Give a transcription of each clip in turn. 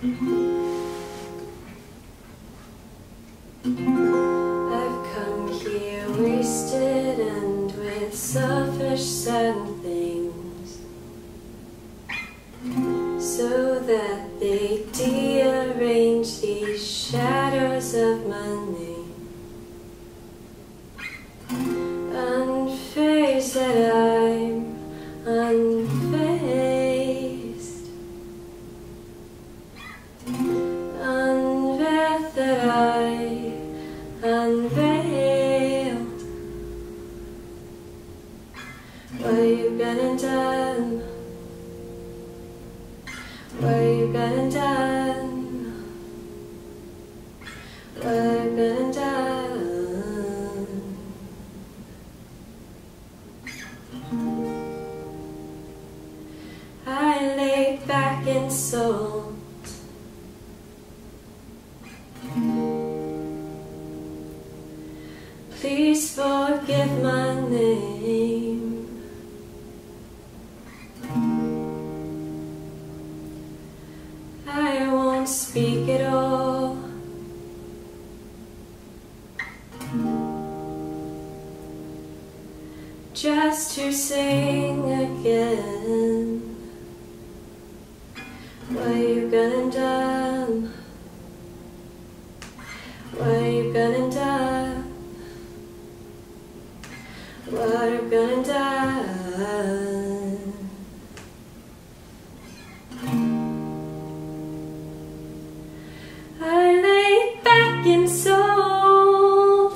I've come here wasted and with selfish sad things, so that they dearrange these shadows of my name, unfazed that I'm unfazed, unveiled that I unveiled. What you gonna done? What you gonna done? What you gonna done? I lay back in salt. Please forgive my name. I won't speak at all. Just to sing again. What you gonna do? What you gonna do? What you gonna do? I lay back in salt.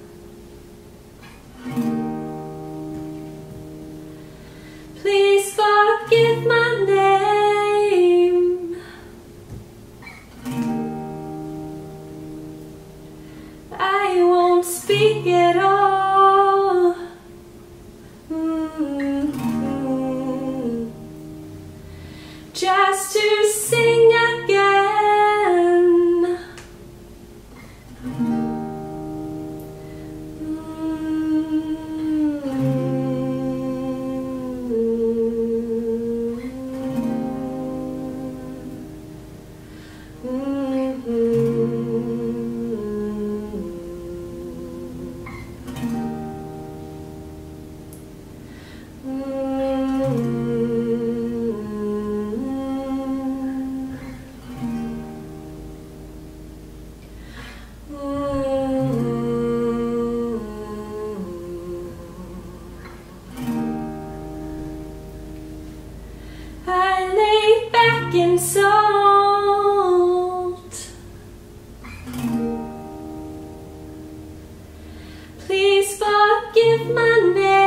Please forgive my name. I won't speak at all. Just to sing again. I lay back in salt. Please forgive my name.